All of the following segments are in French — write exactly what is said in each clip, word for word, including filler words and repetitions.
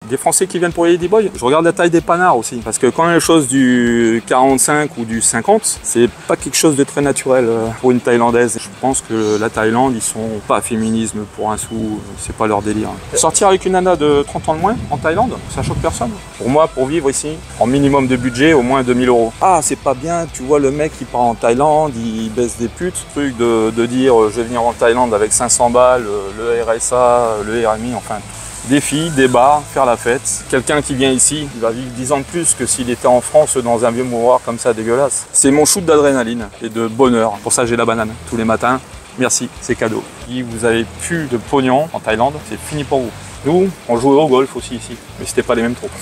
des Français qui viennent pour les Ladyboy. Je regarde la taille des panards aussi, parce que quand il y a les choses du quarante-cinq ou du cinquante, c'est pas quelque chose de très naturel pour une Thaïlandaise. Je pense que la Thaïlande, ils sont pas féminisme pour un sou, c'est pas leur délire. Sortir avec une nana de trente ans de moins en Thaïlande, ça choque personne. Pour moi, pour vivre ici, en minimum de budget, au moins deux mille euros. Ah, c'est pas bien, tu vois le mec qui part en Thaïlande, il baisse des putes. Ce truc de, de dire je vais venir en Thaïlande avec cinq cents balles, le R S A, le R M I, enfin des filles, des bars, faire la fête. Quelqu'un qui vient ici, il va vivre dix ans de plus que s'il était en France dans un vieux mouroir comme ça dégueulasse. C'est mon shoot d'adrénaline et de bonheur. Pour ça, j'ai la banane tous les matins. Merci, c'est cadeau. Si vous avez plus de pognon en Thaïlande, c'est fini pour vous. Nous, on jouait au golf aussi ici, mais c'était pas les mêmes troupes.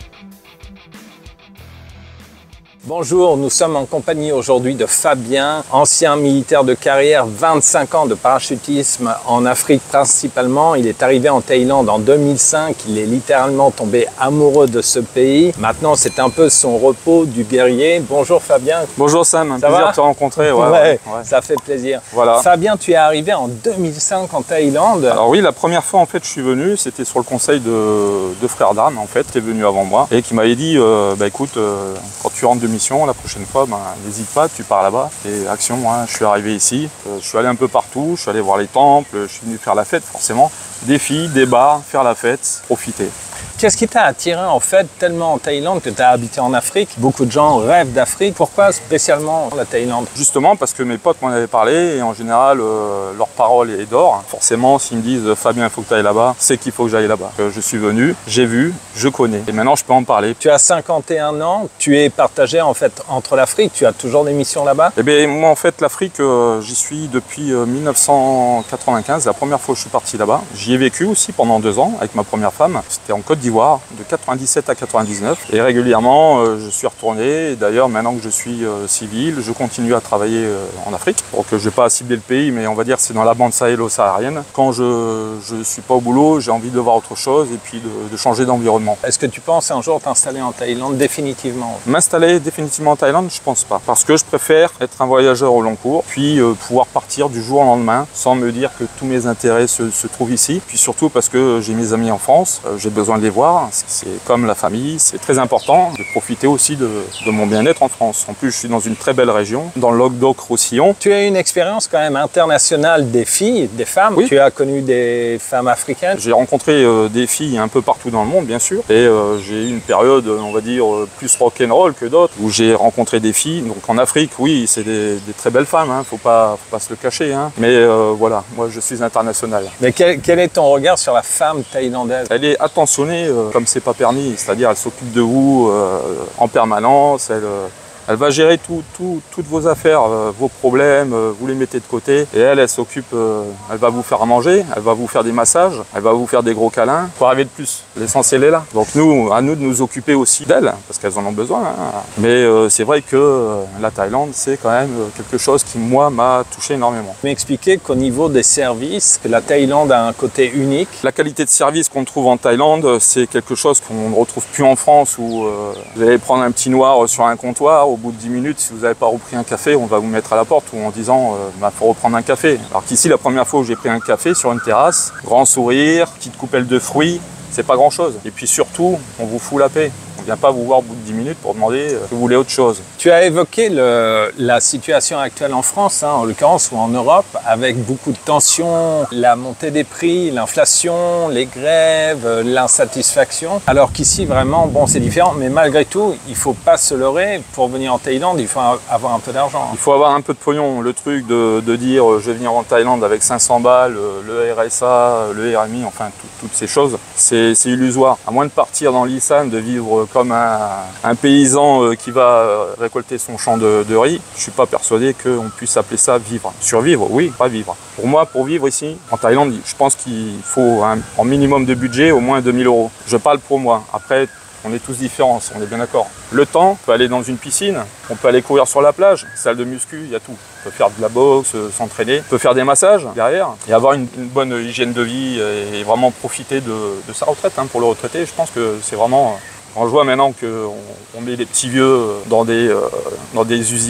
Bonjour, nous sommes en compagnie aujourd'hui de Fabien, ancien militaire de carrière, vingt-cinq ans de parachutisme en Afrique principalement. Il est arrivé en Thaïlande en deux mille cinq, il est littéralement tombé amoureux de ce pays. Maintenant, c'est un peu son repos du guerrier. Bonjour Fabien. Bonjour Sam, un ça plaisir va de te rencontrer. Ouais, ouais, ouais, ouais. Ça fait plaisir. Voilà. Fabien, tu es arrivé en deux mille cinq en Thaïlande. Alors oui, la première fois en fait je suis venu, c'était sur le conseil de, de frères d'armes en fait, qui est venu avant moi et qui m'avait dit, euh, bah écoute, euh, quand tu rentres de mission, la prochaine fois, ben, n'hésite pas, tu pars là-bas. Et action, hein, je suis arrivé ici, euh, je suis allé un peu partout, je suis allé voir les temples, je suis venu faire la fête forcément. Des filles, des bars, faire la fête, profiter. Qu'est-ce qui t'a attiré en fait tellement en Thaïlande que tu as habité en Afrique? Beaucoup de gens rêvent d'Afrique. Pourquoi spécialement la Thaïlande? Justement parce que mes potes m'en avaient parlé et en général euh, leur parole est d'or. Forcément s'ils me disent Fabien il faut que tu ailles là-bas, c'est qu'il faut que j'aille là-bas. Euh, je suis venu, j'ai vu, je connais et maintenant je peux en parler. Tu as cinquante et un ans, tu es partagé en fait entre l'Afrique, tu as toujours des missions là-bas? Eh bien moi en fait l'Afrique euh, j'y suis depuis euh, mille neuf cent quatre-vingt-quinze, la première fois que je suis parti là-bas. J'y ai vécu aussi pendant deux ans avec ma première femme, c'était en Côte d'Ivoire. De quatre-vingt-dix-sept à quatre-vingt-dix-neuf et régulièrement euh, je suis retourné. D'ailleurs maintenant que je suis euh, civil, je continue à travailler euh, en Afrique. Donc je vais pas cibler le pays, mais on va dire c'est dans la bande sahélo-saharienne. Quand je je suis pas au boulot, j'ai envie de voir autre chose et puis de, de changer d'environnement. Est-ce que tu penses un jour t'installer en Thaïlande définitivement? M'installer définitivement en Thaïlande, je pense pas, parce que je préfère être un voyageur au long cours, puis euh, pouvoir partir du jour au lendemain sans me dire que tous mes intérêts se, se trouvent ici. Puis surtout parce que j'ai mes amis en France, euh, j'ai besoin de les voir. C'est comme la famille, c'est très important de profiter aussi de, de mon bien-être en France. En plus, je suis dans une très belle région, dans le Languedoc-Roussillon. Tu as une expérience quand même internationale des filles, des femmes. Oui. Tu as connu des femmes africaines. J'ai rencontré euh, des filles un peu partout dans le monde, bien sûr. Et euh, j'ai eu une période, on va dire, plus rock'n'roll que d'autres, où j'ai rencontré des filles. Donc en Afrique, oui, c'est des, des très belles femmes, hein. Faut pas, faut pas se le cacher. Hein. Mais euh, voilà, moi je suis international. Mais quel, quel est ton regard sur la femme thaïlandaise? Elle est attentionnée euh, comme c'est pas permis, c'est-à-dire elle s'occupe de vous euh, en permanence, elle, euh, elle va gérer tout, tout, toutes vos affaires, euh, vos problèmes, euh, vous les mettez de côté et elle, elle s'occupe, euh, elle va vous faire à manger, elle va vous faire des massages, elle va vous faire des gros câlins, faut arriver de plus, l'essentiel est là. Donc nous, à nous de nous occuper aussi d'elles, parce qu'elles en ont besoin, hein. Mais euh, c'est vrai que euh, la Thaïlande, c'est quand même quelque chose qui, moi, m'a touché énormément. Tu m'expliquais qu'au niveau des services, que la Thaïlande a un côté unique. La qualité de service qu'on trouve en Thaïlande, c'est quelque chose qu'on ne retrouve plus en France où euh, vous allez prendre un petit noir sur un comptoir, au bout de dix minutes, si vous n'avez pas repris un café, on va vous mettre à la porte ou en disant euh, bah, faut reprendre un café. Alors qu'ici, la première fois où j'ai pris un café sur une terrasse, grand sourire, petite coupelle de fruits, c'est pas grand chose. Et puis surtout, on vous fout la paix. On ne vient pas vous voir au bout de dix minutes pour demander euh, que vous voulez autre chose. Tu as évoqué le, la situation actuelle en France, hein, en l'occurrence, ou en Europe, avec beaucoup de tensions, la montée des prix, l'inflation, les grèves, l'insatisfaction. Alors qu'ici, vraiment, bon, c'est différent, mais malgré tout, il ne faut pas se leurrer. Pour venir en Thaïlande, il faut avoir un peu d'argent. Il faut avoir un peu de pognon. Le truc de, de dire euh, je vais venir en Thaïlande avec cinq cents balles, euh, le R S A, le R M I, enfin tout, toutes ces choses, c'est illusoire. À moins de partir dans l'I S A N, de vivre comme un, un paysan euh, qui va euh, récolter son champ de, de riz, je ne suis pas persuadé qu'on puisse appeler ça vivre. Survivre, oui, pas vivre. Pour moi, pour vivre ici, en Thaïlande, je pense qu'il faut un, en minimum de budget, au moins deux mille euros. Je parle pour moi. Après, on est tous différents, on est bien d'accord. Le temps, on peut aller dans une piscine, on peut aller courir sur la plage, salle de muscu, il y a tout. On peut faire de la boxe, s'entraîner, on peut faire des massages derrière et avoir une, une bonne hygiène de vie et vraiment profiter de, de sa retraite. Hein. Pour le retraité, je pense que c'est vraiment... On voit maintenant qu'on on met les petits vieux dans des, euh, dans des usines à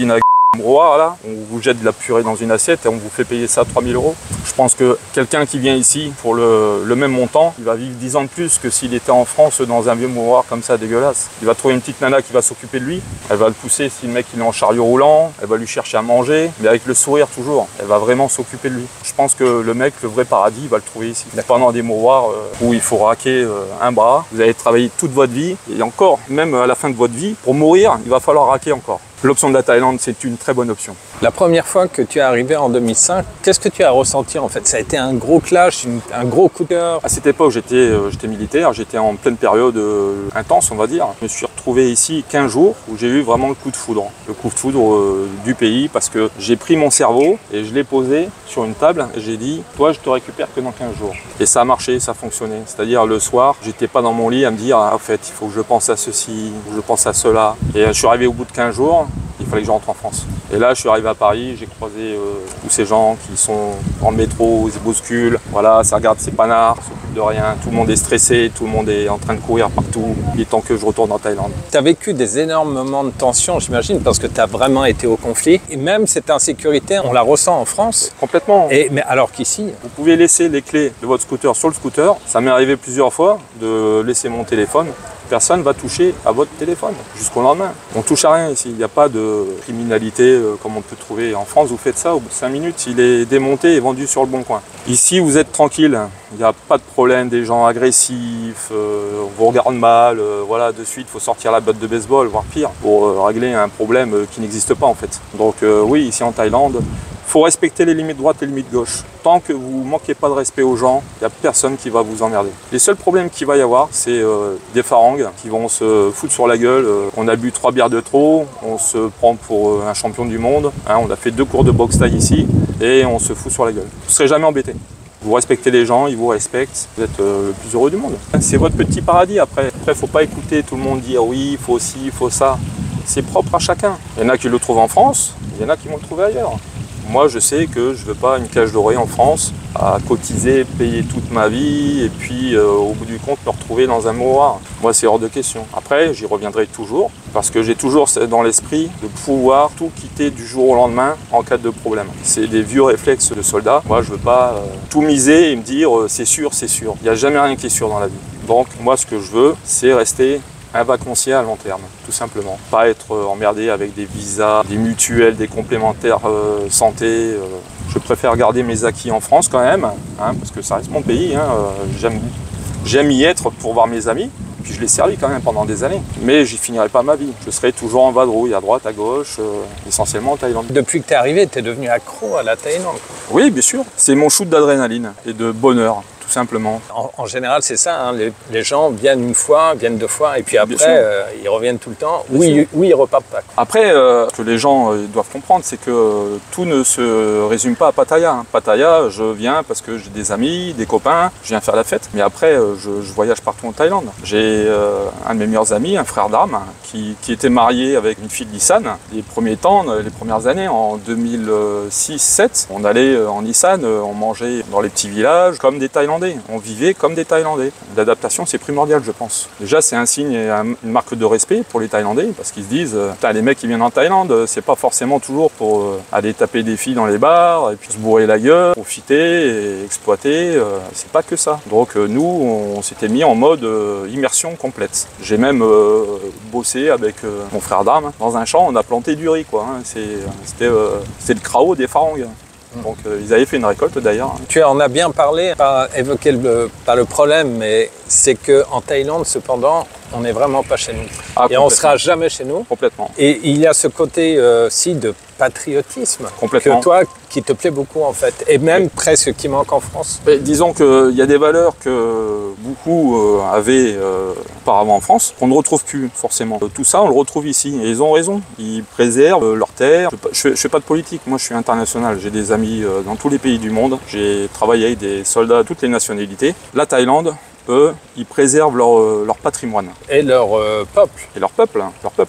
Mouroir là, on vous jette de la purée dans une assiette et on vous fait payer ça trois mille euros. Je pense que quelqu'un qui vient ici pour le, le même montant, il va vivre dix ans de plus que s'il était en France dans un vieux mouroir comme ça dégueulasse. Il va trouver une petite nana qui va s'occuper de lui, elle va le pousser si le mec il est en chariot roulant, elle va lui chercher à manger, mais avec le sourire toujours, elle va vraiment s'occuper de lui. Je pense que le mec, le vrai paradis, il va le trouver ici. Pendant des mouroirs euh, où il faut raquer euh, un bras, vous allez travailler toute votre vie, et encore, même à la fin de votre vie, pour mourir, il va falloir raquer encore. L'option de la Thaïlande, c'est une très bonne option. La première fois que tu es arrivé en deux mille cinq, qu'est-ce que tu as ressenti en fait? Ça a été un gros clash, une, un gros coup de cœur? À cette époque, j'étais euh, j'étais militaire, j'étais en pleine période euh, intense, on va dire. Je me suis retrouvé ici quinze jours où j'ai eu vraiment le coup de foudre. Le coup de foudre euh, du pays parce que j'ai pris mon cerveau et je l'ai posé sur une table et j'ai dit, toi, je te récupère que dans quinze jours. Et ça a marché, ça a fonctionné. C'est-à-dire le soir, j'étais pas dans mon lit à me dire, ah, en fait, il faut que je pense à ceci, ou je pense à cela. Et je suis arrivé au bout de quinze jours, il fallait que je rentre en France. Et là, je suis arrivé à Paris, j'ai croisé euh, tous ces gens qui sont dans le métro, ils se bousculent, voilà, ça regarde ses panards, ça s'occupe de rien, tout le monde est stressé, tout le monde est en train de courir partout. Il est temps que je retourne en Thaïlande. Tu as vécu des énormes moments de tension, j'imagine, parce que tu as vraiment été au conflit. Et même cette insécurité, on la ressent en France. Complètement. Et, mais alors qu'ici... Vous pouvez laisser les clés de votre scooter sur le scooter. Ça m'est arrivé plusieurs fois de laisser mon téléphone. Personne ne va toucher à votre téléphone jusqu'au lendemain. On ne touche à rien ici. Il n'y a pas de criminalité euh, comme on peut trouver en France. Vous faites ça, au bout de cinq minutes, il est démonté et vendu sur le bon coin. Ici, vous êtes tranquille. Il n'y a pas de problème des gens agressifs, euh, on vous regarde mal. Euh, voilà, de suite, il faut sortir la batte de baseball, voire pire, pour euh, régler un problème euh, qui n'existe pas en fait. Donc euh, oui, ici en Thaïlande, il faut respecter les limites droite et les limites gauche. Tant que vous ne manquez pas de respect aux gens, il n'y a personne qui va vous emmerder. Les seuls problèmes qu'il va y avoir, c'est euh, des farangues qui vont se foutre sur la gueule. Euh, on a bu trois bières de trop, on se prend pour euh, un champion du monde. Hein, on a fait deux cours de boxe thaï ici et on se fout sur la gueule. Vous ne serez jamais embêté. Vous respectez les gens, ils vous respectent, vous êtes euh, le plus heureux du monde. C'est votre petit paradis après. Après, il ne faut pas écouter tout le monde dire oui, il faut ci, il faut ça. C'est propre à chacun. Il y en a qui le trouvent en France, il y en a qui vont le trouver ailleurs. Moi, je sais que je ne veux pas une cage dorée en France, à cotiser, payer toute ma vie, et puis euh, au bout du compte, me retrouver dans un mouroir. Moi, c'est hors de question. Après, j'y reviendrai toujours, parce que j'ai toujours dans l'esprit de pouvoir tout quitter du jour au lendemain en cas de problème. C'est des vieux réflexes de soldats. Moi, je ne veux pas euh, tout miser et me dire euh, c'est sûr, c'est sûr. Il n'y a jamais rien qui est sûr dans la vie. Donc, moi, ce que je veux, c'est rester un vacancier à long terme, tout simplement. Pas être emmerdé avec des visas, des mutuelles, des complémentaires euh, santé. Euh. Je préfère garder mes acquis en France quand même, hein, parce que ça reste mon pays. Hein. J'aime, j'aime y être pour voir mes amis. Puis je l'ai servi quand même pendant des années. Mais j'y finirai pas ma vie. Je serai toujours en vadrouille, à droite, à gauche, euh, essentiellement en Thaïlande. Depuis que tu es arrivé, tu es devenu accro à la Thaïlande. Oui, bien sûr. C'est mon shoot d'adrénaline et de bonheur. Tout simplement. En, en général, c'est ça, hein, les, les gens viennent une fois, viennent deux fois, et puis après, euh, ils reviennent tout le temps, ou ils, ou ils repartent pas. Après, euh, ce que les gens euh, doivent comprendre, c'est que euh, tout ne se résume pas à Pattaya. Hein. Pattaya, je viens parce que j'ai des amis, des copains, je viens faire la fête, mais après, euh, je, je voyage partout en Thaïlande. J'ai euh, un de mes meilleurs amis, un frère d'armes, qui, qui était marié avec une fille de Nissan. Les premiers temps, les premières années, en deux mille six deux mille sept, on allait en Nissan, on mangeait dans les petits villages comme des Thaïlandais. On vivait comme des Thaïlandais. L'adaptation, c'est primordial, je pense. Déjà, c'est un signe et une marque de respect pour les Thaïlandais, parce qu'ils se disent, putain, les mecs qui viennent en Thaïlande, c'est pas forcément toujours pour euh, aller taper des filles dans les bars, et puis se bourrer la gueule, profiter et exploiter. Euh, c'est pas que ça. Donc euh, nous, on s'était mis en mode euh, immersion complète. J'ai même euh, bossé avec euh, mon frère d'armes. Dans un champ, on a planté du riz, quoi. Hein. C'était euh, le krao des farangues. Donc euh, ils avaient fait une récolte d'ailleurs. Tu en as bien parlé, pas évoqué le, pas le problème, mais c'est qu'en Thaïlande, cependant, on n'est vraiment pas chez nous. Ah, et on ne sera jamais chez nous. Complètement. Et il y a ce côté euh, aussi de patriotisme que toi, qui te plaît beaucoup en fait, et même oui. presque qui manque en France. Mais disons qu'il y a des valeurs que beaucoup euh, avaient euh, auparavant en France, qu'on ne retrouve plus forcément. Tout ça, on le retrouve ici, et ils ont raison. Ils préservent leur terre. Je ne fais pas de politique, moi je suis international. J'ai des amis euh, dans tous les pays du monde. J'ai travaillé avec des soldats de toutes les nationalités. La Thaïlande, eux, ils préservent leur, leur patrimoine. Et leur euh, peuple. Et leur peuple, leur peuple.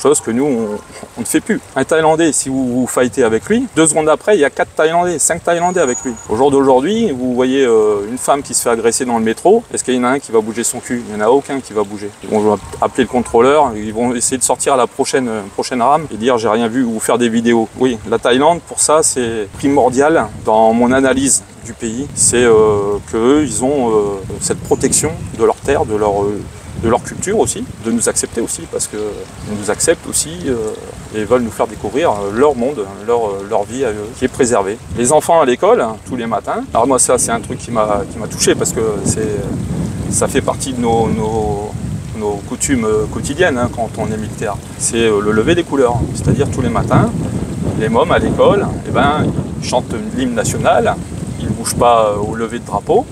chose que nous, on, on ne fait plus. Un Thaïlandais, si vous vous fightez avec lui, deux secondes après, il y a quatre Thaïlandais, cinq Thaïlandais avec lui. Au jour d'aujourd'hui, vous voyez euh, une femme qui se fait agresser dans le métro, est-ce qu'il y en a un qui va bouger son cul? Il n'y en a aucun qui va bouger. Ils vont appeler le contrôleur, ils vont essayer de sortir à la prochaine, prochaine rame et dire j'ai rien vu ou faire des vidéos. Oui, la Thaïlande, pour ça, c'est primordial dans mon analyse du pays. C'est euh, qu'eux, ils ont euh, cette protection de leur terre, de leur... Euh, de leur culture aussi, de nous accepter aussi, parce qu'ils nous acceptent aussi euh, et veulent nous faire découvrir leur monde, leur, leur vie euh, qui est préservée. Les enfants à l'école, hein, tous les matins, alors moi ça c'est un truc qui m'a qui m'a touché parce que c'est ça fait partie de nos, nos, nos coutumes quotidiennes hein, quand on est militaire. C'est euh, le lever des couleurs, c'est-à-dire tous les matins, les mômes à l'école, eh ben, ils chantent l'hymne national, ils ne bougent pas au lever de drapeau.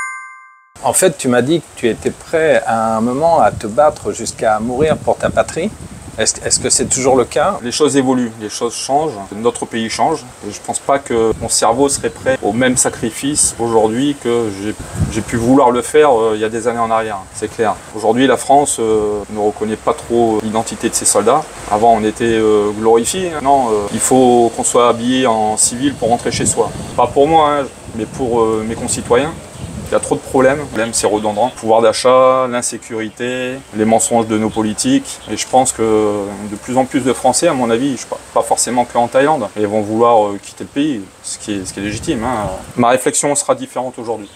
En fait, tu m'as dit que tu étais prêt à un moment à te battre jusqu'à mourir pour ta patrie. Est-ce, est-ce que c'est toujours le cas? Les choses évoluent, les choses changent, notre pays change. Et je ne pense pas que mon cerveau serait prêt au même sacrifice aujourd'hui que j'ai, j'ai pu vouloir le faire euh, il y a des années en arrière, c'est clair. Aujourd'hui, la France euh, ne reconnaît pas trop l'identité de ses soldats. Avant, on était euh, glorifiés. Non, euh, il faut qu'on soit habillé en civil pour rentrer chez soi. Pas pour moi, hein, mais pour euh, mes concitoyens. Il y a trop de problèmes. Le problème, c'est redondant. Pouvoir d'achat, l'insécurité, les mensonges de nos politiques. Et je pense que de plus en plus de Français, à mon avis, je sais pas, pas forcément qu'en Thaïlande, ils vont vouloir quitter le pays, ce qui est, ce qui est légitime. Hein. Ma réflexion sera différente aujourd'hui.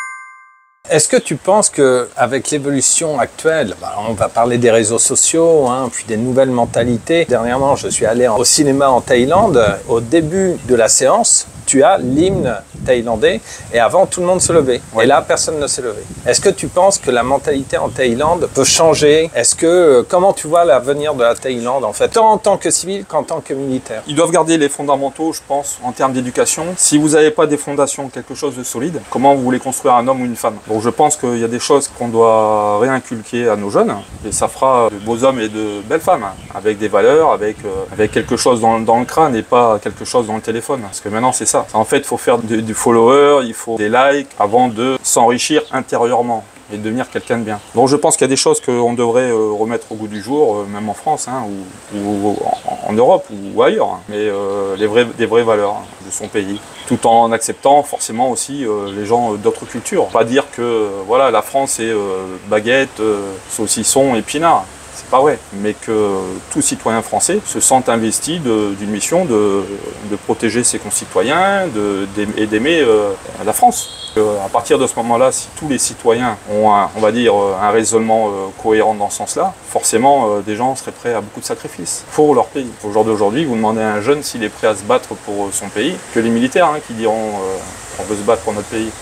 Est-ce que tu penses qu'avec l'évolution actuelle, bah on va parler des réseaux sociaux, hein, puis des nouvelles mentalités. Dernièrement, je suis allé au cinéma en Thaïlande. Au début de la séance, tu as l'hymne thaïlandais et avant, tout le monde se levait. Ouais. Et là, personne ne s'est levé. Est-ce que tu penses que la mentalité en Thaïlande peut changer? Est-ce que, comment tu vois l'avenir de la Thaïlande, en fait, tant en tant que civil qu'en tant que militaire? Ils doivent garder les fondamentaux, je pense, en termes d'éducation. Si vous n'avez pas des fondations, quelque chose de solide, comment vous voulez construire un homme ou une femme? Donc je pense qu'il y a des choses qu'on doit réinculquer à nos jeunes et ça fera de beaux hommes et de belles femmes, avec des valeurs, avec, euh, avec quelque chose dans, dans le crâne et pas quelque chose dans le téléphone. Parce que maintenant, c'est ça. En fait, il faut faire du, du follower, il faut des likes avant de s'enrichir intérieurement et devenir quelqu'un de bien. Donc je pense qu'il y a des choses qu'on devrait euh, remettre au goût du jour, euh, même en France, hein, ou, ou en, en Europe, ou ailleurs, hein. Mais euh, les vrais, des vraies valeurs hein, de son pays, tout en acceptant forcément aussi euh, les gens euh, d'autres cultures. Pas dire que euh, voilà, la France c'est euh, baguette, euh, saucisson, épinards. C'est pas vrai, mais que tout citoyen français se sente investi d'une mission de, de protéger ses concitoyens de, et d'aimer euh, la France. Euh, à partir de ce moment-là, si tous les citoyens ont un, on va dire, un raisonnement euh, cohérent dans ce sens-là, forcément euh, des gens seraient prêts à beaucoup de sacrifices pour leur pays. Au jour d'aujourd'hui, vous demandez à un jeune s'il est prêt à se battre pour son pays, que les militaires hein, qui diront euh, on veut se battre pour notre pays.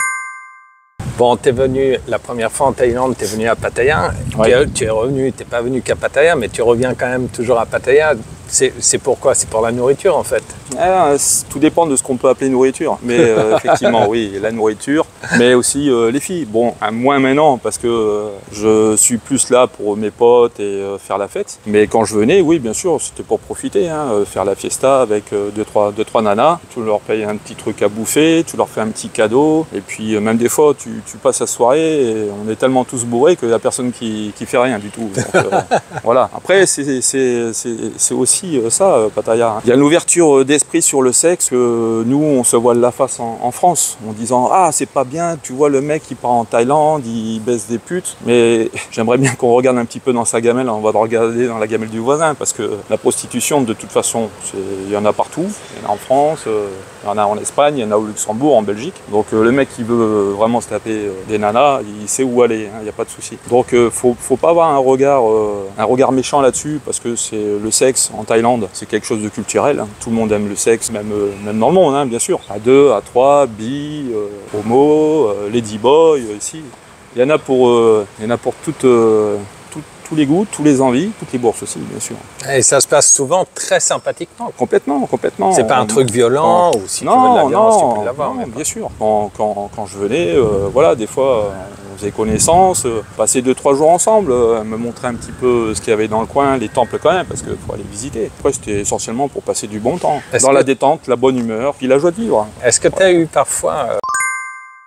Bon, tu es venu la première fois en Thaïlande, tu es venu à Pattaya. Ouais. Tu es revenu, tu n'es pas venu qu'à Pattaya, mais tu reviens quand même toujours à Pattaya. C'est pourquoi? C'est pour la nourriture en fait. Ah, tout dépend de ce qu'on peut appeler nourriture. Mais euh, effectivement, oui, la nourriture, mais aussi euh, les filles. Bon, moins maintenant parce que euh, je suis plus là pour mes potes et euh, faire la fête. Mais quand je venais, oui, bien sûr, c'était pour profiter, hein, faire la fiesta avec euh, deux, trois, deux, trois nanas. Tu leur payes un petit truc à bouffer, tu leur fais un petit cadeau. Et puis euh, même des fois, tu, tu passes la soirée et on est tellement tous bourrés qu'il n'y a personne qui, qui fait rien du tout. Donc, euh, voilà. Après, c'est aussi ça, Pattaya. Il y a l'ouverture d'esprit sur le sexe que nous, on se voile la face en, en France, en disant « Ah, c'est pas bien, tu vois le mec qui part en Thaïlande, il baisse des putes. » Mais j'aimerais bien qu'on regarde un petit peu dans sa gamelle, on va regarder dans la gamelle du voisin, parce que la prostitution, de toute façon, il y en a partout. Il y en a en France, il y en a en Espagne, il y en a au Luxembourg, en Belgique. Donc le mec qui veut vraiment se taper des nanas, il sait où aller, il n'y a pas de souci. Donc il ne faut, faut pas avoir un regard, un regard méchant là-dessus, parce que c'est le sexe en Thaïlande, c'est quelque chose de culturel. Hein. Tout le monde aime le sexe, même, euh, même dans le monde, hein, bien sûr. À deux, à trois, bi, euh, homo, euh, ladyboy, euh, ici. Il y en a pour, euh, il y en a pour toutes, euh, tout, tous les goûts, tous les envies, toutes les bourses aussi, bien sûr. Et ça se passe souvent très sympathiquement. Complètement, complètement. C'est pas un truc violent quand, ou si non, tu veux de la violence, non, tu peux l'avoir. Non, bien sûr. Quand, quand, quand je venais, euh, voilà, des fois, on faisait connaissance, euh, passer deux, trois jours ensemble, euh, me montrer un petit peu ce qu'il y avait dans le coin, les temples quand même, parce qu'il faut aller visiter. Après, c'était essentiellement pour passer du bon temps. Dans que... la détente, la bonne humeur, puis la joie de vivre. Est-ce que tu as eu parfois... Euh...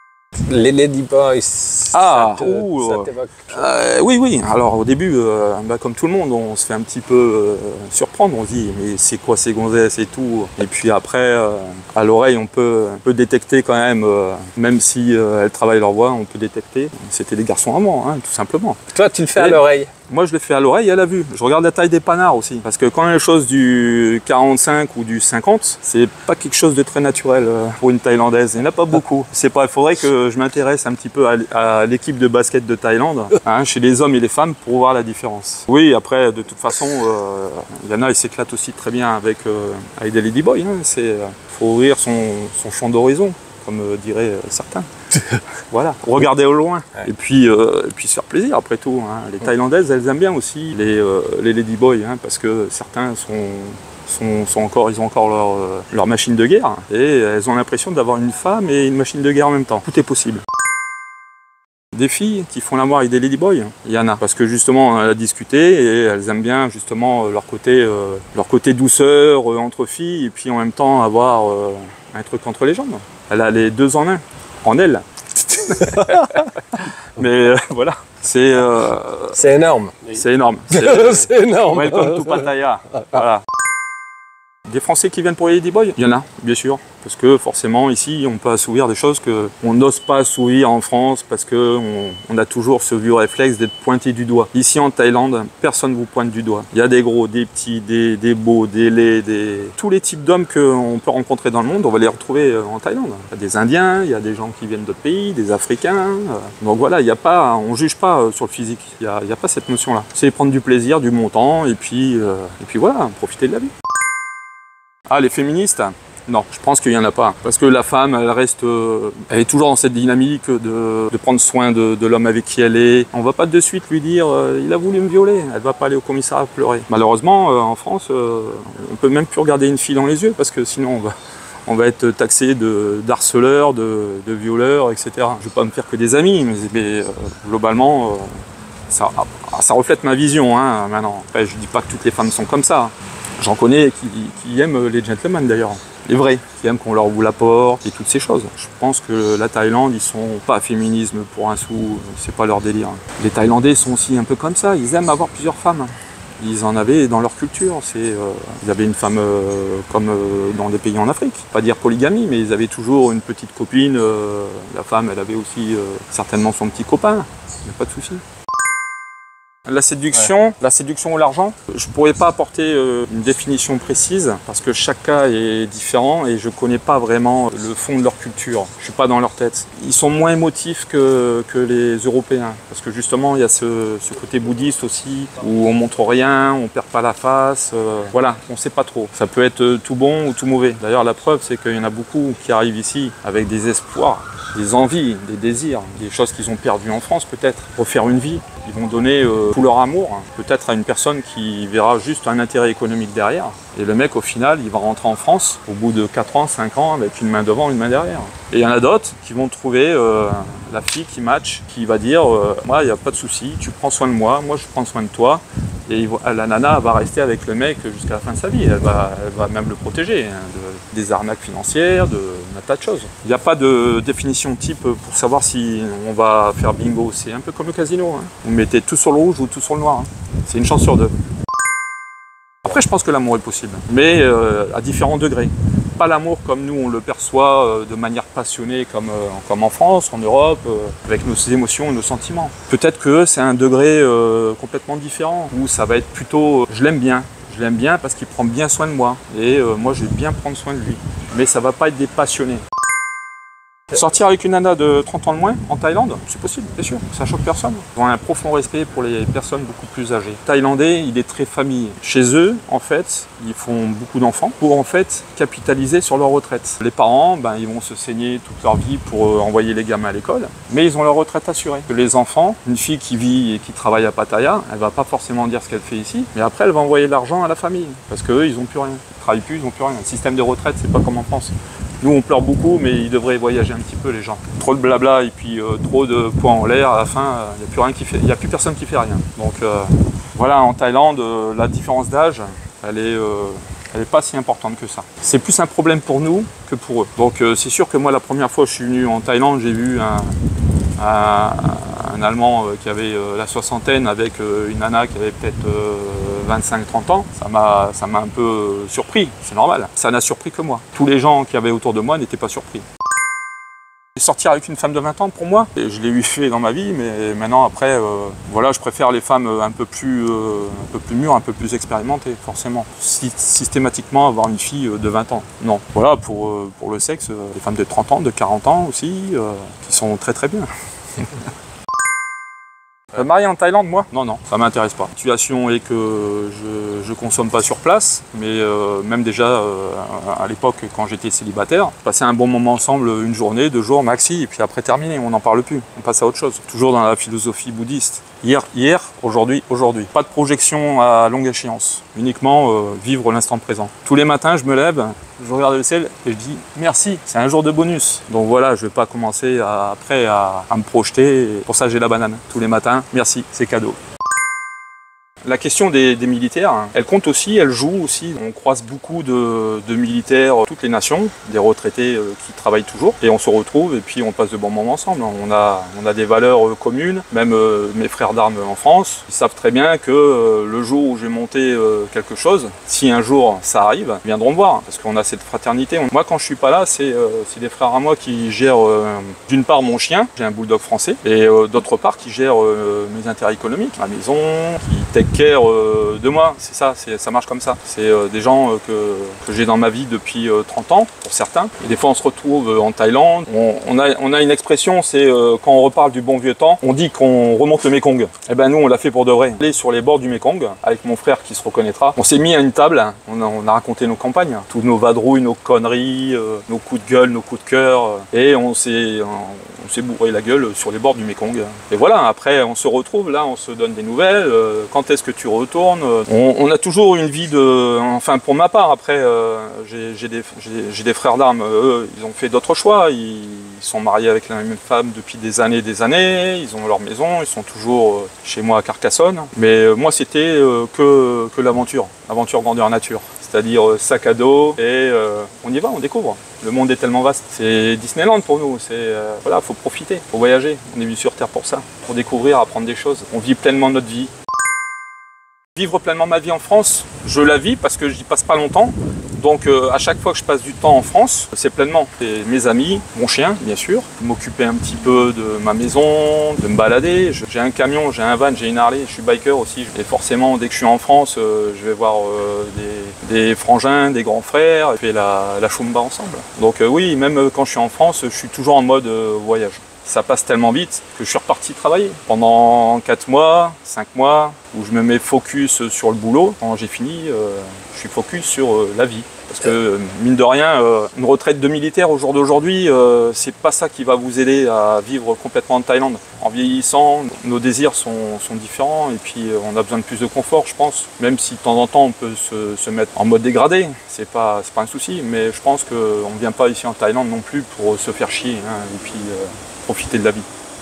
Les Ladyboys, Ah, ça te- ouh, ça euh, t'évoque? Euh, oui, oui. Alors au début, euh, bah, comme tout le monde, on se fait un petit peu euh, surprendre. On se dit, mais c'est quoi ces gonzesses et tout. Et puis après, euh, à l'oreille, on peut, on peut détecter quand même, euh, même si euh, elles travaillent leur voix, on peut détecter. C'était des garçons amants, hein, tout simplement. Toi, tu le fais à Et- l'oreille. Moi, je le fais à l'oreille et à la vue. Je regarde la taille des panards aussi. Parce que quand il y a les choses du quarante-cinq ou du cinquante, c'est pas quelque chose de très naturel euh, pour une Thaïlandaise. Il n'y en a pas beaucoup. C'est pas, il faudrait que je m'intéresse un petit peu à, à l'équipe de basket de Thaïlande, hein, chez les hommes et les femmes, pour voir la différence. Oui, après, de toute façon, euh, il y en a, ils s'éclatent aussi très bien avec, euh, avec des ladyboys. Hein. C'est, euh, faut ouvrir son, son champ d'horizon, comme euh, diraient euh, certains. Voilà, regarder au loin. Ouais. Et puis, euh, et puis se faire plaisir après tout. Hein. Les Thaïlandaises, elles aiment bien aussi les, euh, les ladyboys, hein, parce que certains sont, sont, sont encore, ils ont encore leur, euh, leur machine de guerre et elles ont l'impression d'avoir une femme et une machine de guerre en même temps. Tout est possible. Des filles qui font l'amour avec des ladyboys, il y en a, parce que justement on a discuté et elles aiment bien justement leur côté, euh, leur côté douceur euh, entre filles et puis en même temps avoir euh, un truc entre les jambes. Elle a les deux en un, en elle. Mais euh, voilà, c'est euh, C'est énorme. c'est énorme. C'est C'est énorme. welcome to Pattaya. Voilà. Des Français qui viennent pour les ladyboys, il y en a, bien sûr. Parce que forcément, ici, on peut assouvir des choses qu'on n'ose pas assouvir en France parce qu'on on a toujours ce vieux réflexe d'être pointé du doigt. Ici, en Thaïlande, personne ne vous pointe du doigt. Il y a des gros, des petits, des, des beaux, des laids, des... tous les types d'hommes qu'on peut rencontrer dans le monde, on va les retrouver en Thaïlande. Il y a des Indiens, il y a des gens qui viennent d'autres pays, des Africains. Donc voilà, il n'y a pas, on ne juge pas sur le physique. Il n'y a, il y a pas cette notion-là. C'est prendre du plaisir, du bon temps, et puis, euh, et puis voilà, profiter de la vie. Ah, les féministes? Non, je pense qu'il n'y en a pas. Parce que la femme, elle reste, euh, elle est toujours dans cette dynamique de, de prendre soin de, de l'homme avec qui elle est. On va pas de suite lui dire euh, il a voulu me violer. Elle va pas aller au commissariat pleurer. Malheureusement, euh, en France, euh, on peut même plus regarder une fille dans les yeux parce que sinon on va, on va être taxé de d'harceleur, de, de violeur, et cetera. Je ne vais pas me faire que des amis, mais, mais euh, globalement, euh, ça, ça reflète ma vision. Hein, maintenant, après, je dis pas que toutes les femmes sont comme ça. J'en connais qui, qui aiment les gentlemen d'ailleurs, les vrais, qui aiment qu'on leur ouvre la porte et toutes ces choses. Je pense que la Thaïlande, ils sont pas féminisme pour un sou, c'est pas leur délire. Les Thaïlandais sont aussi un peu comme ça, ils aiment avoir plusieurs femmes. Ils en avaient dans leur culture, c'est, euh, ils avaient une femme euh, comme euh, dans des pays en Afrique. Pas dire polygamie, mais ils avaient toujours une petite copine. Euh, la femme, elle avait aussi euh, certainement son petit copain, il n'y a pas de souci. La séduction, ouais. La séduction ou l'argent, je ne pourrais pas apporter euh, une définition précise parce que chaque cas est différent et je ne connais pas vraiment le fond de leur culture. Je ne suis pas dans leur tête. Ils sont moins émotifs que, que les Européens parce que justement il y a ce, ce côté bouddhiste aussi où on montre rien, on ne perd pas la face. Euh, voilà, on ne sait pas trop. Ça peut être tout bon ou tout mauvais. D'ailleurs la preuve c'est qu'il y en a beaucoup qui arrivent ici avec des espoirs, des envies, des désirs, des choses qu'ils ont perdues en France peut-être, refaire une vie. Ils vont donner euh, tout leur amour, peut-être à une personne qui verra juste un intérêt économique derrière. Et le mec, au final, il va rentrer en France au bout de quatre ans, cinq ans, avec une main devant, une main derrière. Et il y en a d'autres qui vont trouver euh, la fille qui match, qui va dire euh, « moi, il n'y a pas de souci, tu prends soin de moi, moi je prends soin de toi ». Et il va, la nana va rester avec le mec jusqu'à la fin de sa vie. Elle va, elle va même le protéger hein, de, des arnaques financières, de un tas de choses. Il n'y a pas de définition type pour savoir si on va faire bingo. C'est un peu comme le casino. Hein. Vous mettez tout sur le rouge ou tout sur le noir. Hein. C'est une chance sur deux. Après, je pense que l'amour est possible, mais euh, à différents degrés. Pas l'amour comme nous on le perçoit euh, de manière passionnée comme, euh, comme en France, en Europe, euh, avec nos émotions et nos sentiments. Peut-être que c'est un degré euh, complètement différent, où ça va être plutôt euh, je l'aime bien. Je l'aime bien parce qu'il prend bien soin de moi, et euh, moi je vais bien prendre soin de lui. Mais ça va pas être des passionnés. Sortir avec une nana de trente ans de moins en Thaïlande, c'est possible, bien sûr, ça choque personne. Ils ont un profond respect pour les personnes beaucoup plus âgées. Le Thaïlandais, il est très famille. Chez eux, en fait, ils font beaucoup d'enfants pour en fait capitaliser sur leur retraite. Les parents, ben, ils vont se saigner toute leur vie pour envoyer les gamins à l'école, mais ils ont leur retraite assurée. Les enfants, une fille qui vit et qui travaille à Pattaya, elle va pas forcément dire ce qu'elle fait ici, mais après elle va envoyer de l'argent à la famille, parce qu'eux, ils n'ont plus rien. Ils travaillent plus, ils n'ont plus rien. Le système de retraite, c'est pas comme en France. Nous, on pleure beaucoup, mais ils devraient voyager un petit peu, les gens. Trop de blabla et puis euh, trop de points en l'air, à la fin, il euh, n'y a plus rien qui fait, il n'y a plus personne qui fait rien. Donc euh, voilà, en Thaïlande, euh, la différence d'âge, elle est, euh, elle n'est pas si importante que ça. C'est plus un problème pour nous que pour eux. Donc euh, c'est sûr que moi, la première fois que je suis venu en Thaïlande, j'ai vu un, un, un Allemand qui avait euh, la soixantaine avec euh, une nana qui avait peut-être euh, vingt-cinq trente ans. Ça m'a ça m'a un peu surpris, c'est normal. Ça n'a surpris que moi. Tous les gens qui avaient autour de moi n'étaient pas surpris. Sortir avec une femme de vingt ans, pour moi, et je l'ai eu fait dans ma vie, mais maintenant, après, euh, voilà, je préfère les femmes un peu plus, euh, un peu plus mûres, un peu plus expérimentées, forcément. Si, systématiquement, avoir une fille de vingt ans, non. Voilà, pour, euh, pour le sexe, euh, des femmes de trente ans, de quarante ans aussi, euh, qui sont très très bien. Euh, marié en Thaïlande, moi? Non, non, ça m'intéresse pas. La situation est que je ne consomme pas sur place, mais euh, même déjà euh, à l'époque, quand j'étais célibataire, on passait un bon moment ensemble, une journée, deux jours maxi, et puis après terminé, on n'en parle plus, on passe à autre chose. Toujours dans la philosophie bouddhiste. Hier, hier, aujourd'hui, aujourd'hui. Pas de projection à longue échéance, uniquement euh, vivre l'instant présent. Tous les matins, je me lève, je regarde le ciel et je dis merci, c'est un jour de bonus. Donc voilà, je ne vais pas commencer à, après à, à me projeter. Et pour ça, j'ai la banane. Tous les matins, merci, c'est cadeau. La question des, des militaires, elle compte aussi, elle joue aussi. On croise beaucoup de, de militaires, toutes les nations, des retraités euh, qui travaillent toujours, et on se retrouve et puis on passe de bons moments ensemble. On a, on a des valeurs euh, communes, même euh, mes frères d'armes en France, ils savent très bien que euh, le jour où je vais monter euh, quelque chose, si un jour ça arrive, ils viendront me voir, parce qu'on a cette fraternité. Moi, quand je suis pas là, c'est euh, des frères à moi qui gèrent euh, d'une part mon chien, j'ai un bulldog français, et euh, d'autre part qui gèrent euh, mes intérêts économiques, ma maison, qui take care de moi, c'est ça, ça marche comme ça. C'est euh, des gens euh, que, que j'ai dans ma vie depuis euh, trente ans, pour certains. Et des fois on se retrouve euh, en Thaïlande, on, on, a, on a une expression, c'est euh, quand on reparle du bon vieux temps, on dit qu'on remonte le Mékong. Et ben nous on l'a fait pour de vrai. On est sur les bords du Mékong, avec mon frère qui se reconnaîtra. On s'est mis à une table, on a, on a raconté nos campagnes, toutes nos vadrouilles, nos conneries, euh, nos coups de gueule, nos coups de cœur, et on s'est on s'est bourré la gueule sur les bords du Mékong. Et voilà, après on se retrouve là, on se donne des nouvelles, euh, quand est-ce que tu retourne. On, on a toujours une vie de... Enfin, pour ma part, après, euh, j'ai des, des frères d'armes, eux, ils ont fait d'autres choix. Ils, ils sont mariés avec la même femme depuis des années et des années. Ils ont leur maison, ils sont toujours euh, chez moi à Carcassonne. Mais euh, moi, c'était euh, que, que l'aventure, l'aventure grandeur nature. C'est-à-dire euh, sac à dos et euh, on y va, on découvre. Le monde est tellement vaste. C'est Disneyland pour nous. C'est euh, voilà, faut profiter, faut voyager. On est venu sur Terre pour ça, pour découvrir, apprendre des choses. On vit pleinement notre vie. Vivre pleinement ma vie en France, je la vis parce que je n'y passe pas longtemps. Donc euh, à chaque fois que je passe du temps en France, c'est pleinement. Et mes amis, mon chien bien sûr, m'occuper un petit peu de ma maison, de me balader. J'ai un camion, j'ai un van, j'ai une Harley, je suis biker aussi. Et forcément, dès que je suis en France, euh, je vais voir euh, des, des frangins, des grands frères, et puis la, la choumba ensemble. Donc euh, oui, même quand je suis en France, je suis toujours en mode euh, voyage. Ça passe tellement vite que je suis reparti travailler pendant quatre mois, cinq mois, où je me mets focus sur le boulot. Quand j'ai fini, euh, je suis focus sur euh, la vie. Parce que, mine de rien, euh, une retraite de militaire au jour d'aujourd'hui, euh, c'est pas ça qui va vous aider à vivre complètement en Thaïlande. En vieillissant, nos désirs sont, sont différents et puis euh, on a besoin de plus de confort, je pense. Même si de temps en temps on peut se, se mettre en mode dégradé, c'est pas, c'est pas un souci. Mais je pense qu'on ne vient pas ici en Thaïlande non plus pour se faire chier hein, et puis euh, profiter de la vie.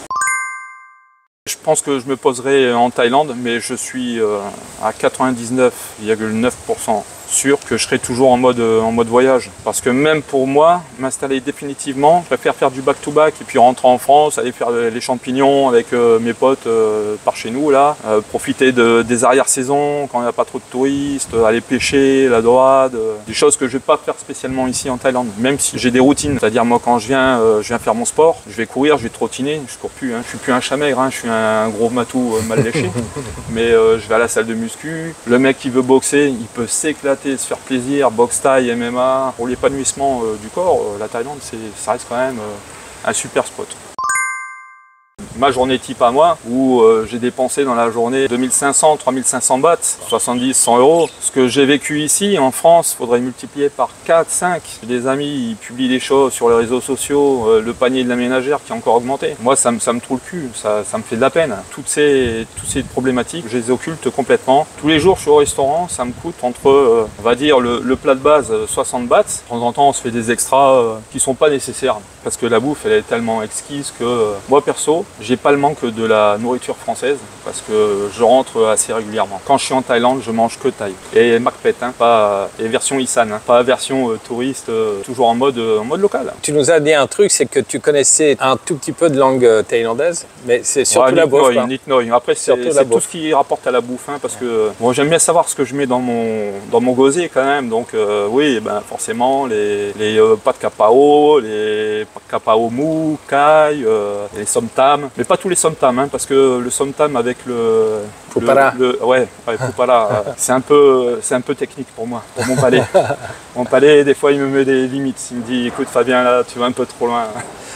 Je pense que je me poserai en Thaïlande, mais je suis euh, à quatre-vingt-dix-neuf virgule neuf pour cent sûr que je serai toujours en mode, en mode voyage. Parce que même pour moi, m'installer définitivement, je préfère faire du back-to-back et puis rentrer en France, aller faire les champignons avec euh, mes potes euh, par chez nous, là, euh, profiter de, des arrière-saisons quand il n'y a pas trop de touristes, aller pêcher, la dorade, euh, des choses que je ne vais pas faire spécialement ici en Thaïlande, même si j'ai des routines. C'est-à-dire moi quand je viens, euh, je viens faire mon sport, je vais courir, je vais trottiner, je cours plus, hein. Je suis plus un chat maigre, hein. Je suis un gros matou euh, mal léché, mais euh, je vais à la salle de muscu. Le mec qui veut boxer, il peut s'éclater, se faire plaisir, boxe thaï, M M A. Pour l'épanouissement euh, du corps, euh, la Thaïlande, ça reste quand même euh, un super spot. Ma journée type à moi, où euh, j'ai dépensé dans la journée deux mille cinq cents, trois mille cinq cents bahts, soixante-dix, cent euros. Ce que j'ai vécu ici, en France, il faudrait multiplier par quatre, cinq. Des amis, ils publient des choses sur les réseaux sociaux, euh, le panier de la ménagère qui a encore augmenté. Moi, ça me, ça me trouve le cul, ça, ça me fait de la peine. Toutes ces, toutes ces problématiques, je les occulte complètement. Tous les jours, je suis au restaurant, ça me coûte entre, euh, on va dire, le, le plat de base, soixante bahts. De temps en temps, on se fait des extras euh, qui ne sont pas nécessaires. parce que la bouffe elle est tellement exquise que euh, moi perso, j'ai pas le manque de la nourriture française parce que je rentre assez régulièrement. Quand je suis en Thaïlande, je mange que thaï. Et Macpet, hein, pas et version Isan, hein, pas version euh, touriste, euh, toujours en mode, euh, en mode local. Tu nous as dit un truc, c'est que tu connaissais un tout petit peu de langue euh, thaïlandaise, mais c'est surtout ouais, la bouffe. Nit Noi. Après, c'est tout ce qui rapporte à la bouffe, hein, parce que bon, j'aime bien savoir ce que je mets dans mon, dans mon gosier quand même. Donc euh, oui, ben, forcément, les, les euh, pâtes kapao, les pâtes kapao mou, kai, euh, les somtam, mais pas tous les somtam, hein, parce que le somtam avec le... Poupara. Le, le, ouais, ouais Poupara, c'est un peu, c'est un peu technique pour moi, pour mon palais. Mon palais, des fois, il me met des limites. Il me dit, écoute Fabien, là, tu vas un peu trop loin.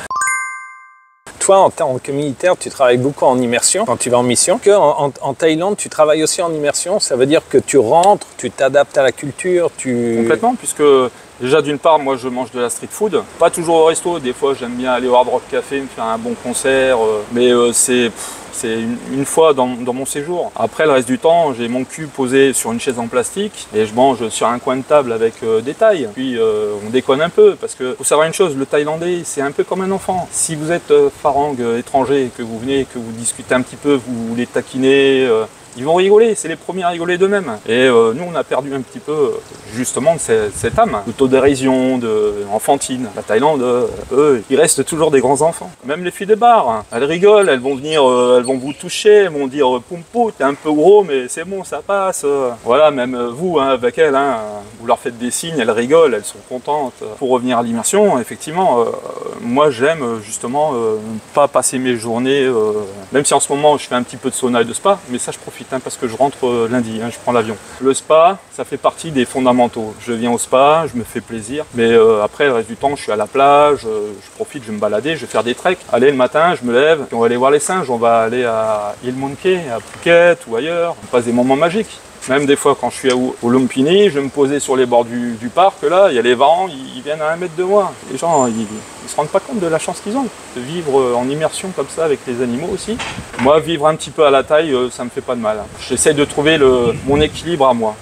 Toi, en tant que militaire, tu travailles beaucoup en immersion quand tu vas en mission. Que en, en, en Thaïlande, tu travailles aussi en immersion. Ça veut dire que tu rentres, tu t'adaptes à la culture. Tu... Complètement, puisque déjà d'une part, moi je mange de la street food. Pas toujours au resto, des fois j'aime bien aller au Hard Rock Café, me faire un bon concert. Euh, mais euh, c'est... C'est une, une fois dans, dans mon séjour. Après, le reste du temps, j'ai mon cul posé sur une chaise en plastique et je mange sur un coin de table avec euh, des Thaïs. Puis euh, on déconne un peu parce que faut savoir une chose, le Thaïlandais, c'est un peu comme un enfant. Si vous êtes euh, farang euh, étranger, que vous venez, que vous discutez un petit peu, vous les taquinez, euh, ils vont rigoler, c'est les premiers à rigoler d'eux-mêmes. Et euh, nous, on a perdu un petit peu justement de cette, cette âme, d'autodérision, de enfantine. La Thaïlande, euh, eux, ils restent toujours des grands enfants. Même les filles des bars, hein, elles rigolent, elles vont venir, euh, elles vont vous toucher, elles vont dire euh, poum poum, t'es un peu gros, mais c'est bon, ça passe. Euh. Voilà, même vous, hein, avec elles, hein, vous leur faites des signes, elles rigolent, elles sont contentes. Pour revenir à l'immersion, effectivement, euh, moi j'aime justement euh, pas passer mes journées, euh, même si en ce moment je fais un petit peu de sauna et de spa, mais ça je profite. Parce que je rentre lundi, hein, je prends l'avion. Le spa, ça fait partie des fondamentaux. Je viens au spa, je me fais plaisir, mais euh, après le reste du temps, je suis à la plage, euh, je profite, je vais me balader, je vais faire des treks. Allez, le matin, je me lève, puis on va aller voir les singes, on va aller à Île Monquet, à Phuket ou ailleurs. On passe des moments magiques. Même des fois, quand je suis au, au Lumpini, je vais me poser sur les bords du, du parc. Là, il y a les varans, ils, ils viennent à un mètre de moi. Les gens, ils ne se rendent pas compte de la chance qu'ils ont de vivre en immersion comme ça avec les animaux aussi. Moi, vivre un petit peu à la taille, ça me fait pas de mal. J'essaie de trouver le, mon équilibre à moi.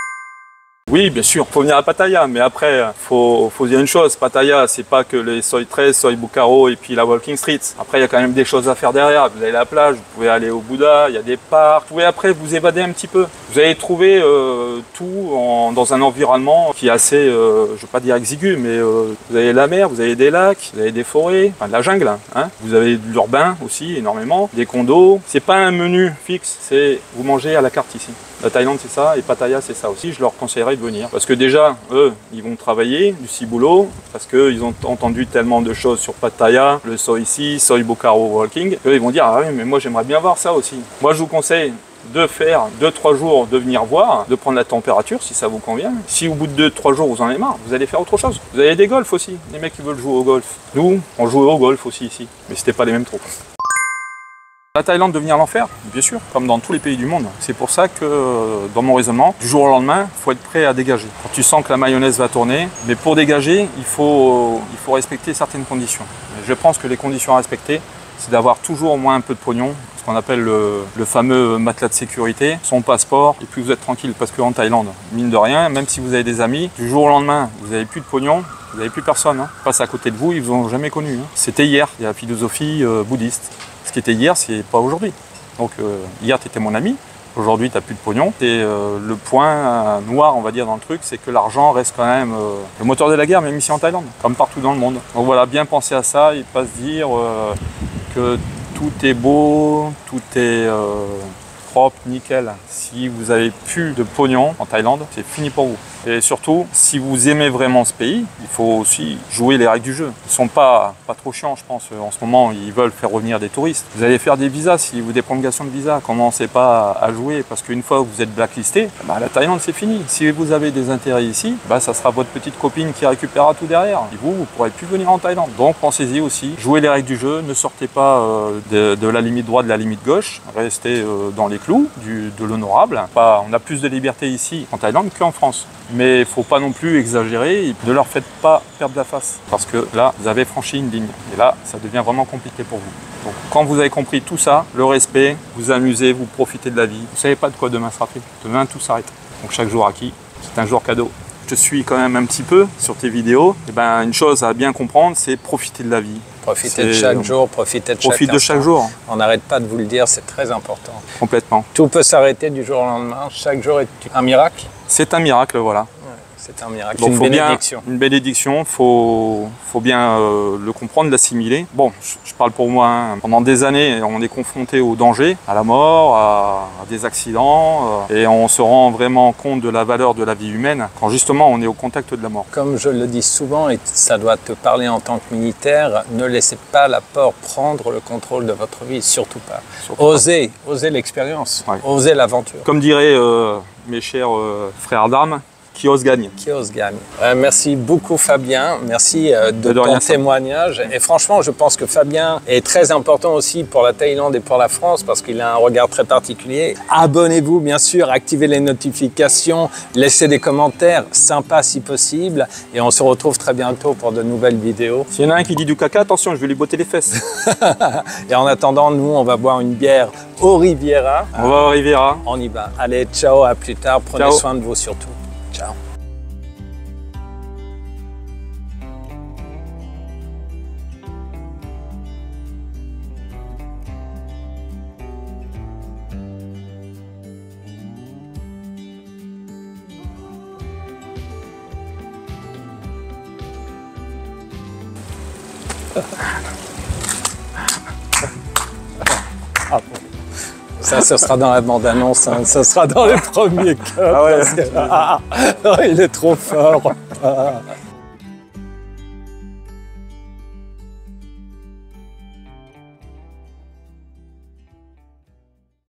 Oui, bien sûr, faut venir à Pattaya, mais après, faut, faut dire une chose, Pattaya, c'est pas que les Soi treize, Soi Bucaro et puis la Walking Street. Après, il y a quand même des choses à faire derrière. Vous avez la plage, vous pouvez aller au Bouddha, il y a des parcs. Vous pouvez après vous évader un petit peu. Vous allez trouver euh, tout en, dans un environnement qui est assez, euh, je ne veux pas dire exigu, mais euh, vous avez la mer, vous avez des lacs, vous avez des forêts, enfin de la jungle. Hein. Vous avez de l'urbain aussi, énormément, des condos. C'est pas un menu fixe, c'est vous mangez à la carte ici. La Thaïlande c'est ça et Pattaya c'est ça aussi, je leur conseillerais de venir. Parce que déjà, eux, ils vont travailler du ciboulot, parce qu'ils ont entendu tellement de choses sur Pattaya, le Soi ici, Soi Bucaro Walking, eux ils vont dire ah oui mais moi j'aimerais bien voir ça aussi. Moi je vous conseille de faire deux trois jours, de venir voir, de prendre la température si ça vous convient. Si au bout de deux trois jours vous en avez marre, vous allez faire autre chose. Vous avez des golfs aussi, les mecs qui veulent jouer au golf. Nous, on joue au golf aussi ici, mais c'était pas les mêmes trous. La Thaïlande devenir l'enfer, bien sûr, comme dans tous les pays du monde. C'est pour ça que, dans mon raisonnement, du jour au lendemain, il faut être prêt à dégager. Quand tu sens que la mayonnaise va tourner, mais pour dégager, il faut, il faut respecter certaines conditions. Je pense que les conditions à respecter, c'est d'avoir toujours au moins un peu de pognon, ce qu'on appelle le, le fameux matelas de sécurité, son passeport, et puis vous êtes tranquille, parce qu'en Thaïlande, mine de rien, même si vous avez des amis, du jour au lendemain, vous n'avez plus de pognon, vous n'avez plus personne. Hein. Passe à côté de vous, ils ne vous ont jamais connu. Hein. C'était hier, il y a la philosophie euh, bouddhiste. Ce qui était hier, c'est pas aujourd'hui. Donc euh, hier, tu étais mon ami, aujourd'hui, tu n'as plus de pognon. Et euh, le point euh, noir, on va dire, dans le truc, c'est que l'argent reste quand même euh, le moteur de la guerre, même ici en Thaïlande, comme partout dans le monde. Donc voilà, bien penser à ça et pas se dire euh, que tout est beau, tout est euh, propre, nickel. Si vous avez plus de pognon en Thaïlande, c'est fini pour vous. Et surtout, si vous aimez vraiment ce pays, il faut aussi jouer les règles du jeu. Ils sont pas, pas trop chiants, je pense. En ce moment, ils veulent faire revenir des touristes. Vous allez faire des visas, si vous des prolongations de visa, commencez pas à jouer, parce qu'une fois que vous êtes blacklisté, bah, la Thaïlande, c'est fini. Si vous avez des intérêts ici, bah, ça sera votre petite copine qui récupérera tout derrière. Et vous, vous pourrez plus venir en Thaïlande. Donc, pensez-y aussi. Jouez les règles du jeu. Ne sortez pas euh, de, de la limite droite, de la limite gauche. Restez euh, dans les clous du, de l'honorable. On a plus de liberté ici en Thaïlande qu'en France. Mais il ne faut pas non plus exagérer, ne leur faites pas perdre la face. Parce que là, vous avez franchi une ligne. Et là, ça devient vraiment compliqué pour vous. Donc quand vous avez compris tout ça, le respect, vous amusez, vous profitez de la vie. Vous ne savez pas de quoi demain sera fait. Demain, tout s'arrête. Donc chaque jour acquis, c'est un jour cadeau. je te suis quand même un petit peu sur tes vidéos. Et ben, une chose à bien comprendre, c'est profiter de la vie. Profiter de chaque jour, profiter de chaque Profite de chaque jour. On n'arrête pas de vous le dire, c'est très important. Complètement. Tout peut s'arrêter du jour au lendemain. Chaque jour est un miracle. C'est un miracle, voilà. C'est un miracle, Donc, une faut bénédiction. Bien, une bénédiction, il faut, faut bien euh, le comprendre, l'assimiler. Bon, je, je parle pour moi, hein. Pendant des années, on est confronté au danger, à la mort, à, à des accidents, euh, et on se rend vraiment compte de la valeur de la vie humaine quand justement on est au contact de la mort. Comme je le dis souvent, et ça doit te parler en tant que militaire, ne laissez pas la peur prendre le contrôle de votre vie, surtout pas. Surtout osez, pas. osez l'expérience, ouais. Osez l'aventure. Comme diraient euh, mes chers euh, frères d'armes, qui ose gagne. Qui ose gagne. Euh, merci beaucoup Fabien, merci euh, de, de ton rien, témoignage. Et franchement, je pense que Fabien est très important aussi pour la Thaïlande et pour la France parce qu'il a un regard très particulier. Abonnez-vous bien sûr, activez les notifications, laissez des commentaires sympas si possible et on se retrouve très bientôt pour de nouvelles vidéos. S'il y en a un qui dit du caca, attention, je vais lui botter les fesses. Et en attendant, nous, on va boire une bière au Riviera. On va au Riviera. On y va. Allez, ciao, à plus tard. Prenez ciao. soin de vous surtout. Ciao. Ah bon. Ça, ce sera dans la bande-annonce, hein. Ça sera dans les premiers cups. Ah ouais. Ah, il est trop fort. Ah.